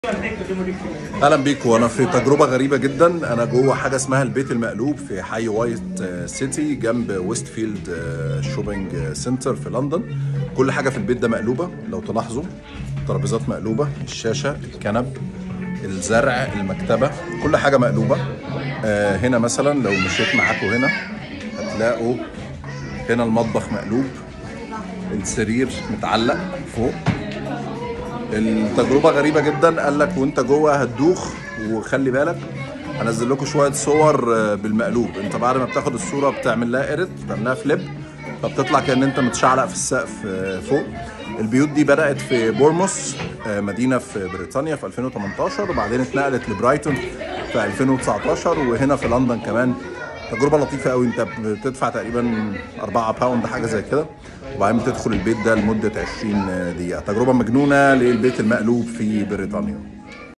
اهلا بيكم. وانا في تجربه غريبه جدا. انا جوه حاجه اسمها البيت المقلوب في حي وايت سيتي جنب ويست فيلد شوبينج سنتر في لندن. كل حاجه في البيت ده مقلوبه لو تلاحظوا. الترابيزات مقلوبه، الشاشه، الكنب، الزرع، المكتبه، كل حاجه مقلوبه. هنا مثلا لو مشيت معاكم هنا هتلاقوا هنا المطبخ مقلوب، السرير متعلق فوق. التجربة غريبة جدا. قال لك وانت جوه هتدوخ، وخلي بالك هنزل لكم شوية صور بالمقلوب. انت بعد ما بتاخد الصورة بتعمل لها ايرت، بتعمل لها فليب، فبتطلع كأن انت متشعلق في السقف فوق. البيوت دي بدأت في بورموث، مدينة في بريطانيا، في 2018، وبعدين اتنقلت لبرايتون في 2019، وهنا في لندن كمان. تجربة لطيفة قوي. انت بتدفع تقريبا 4 باوند حاجة زي كده، وبعدين بتدخل البيت ده لمدة 20 دقيقة. تجربة مجنونة للبيت المقلوب في بريطانيا.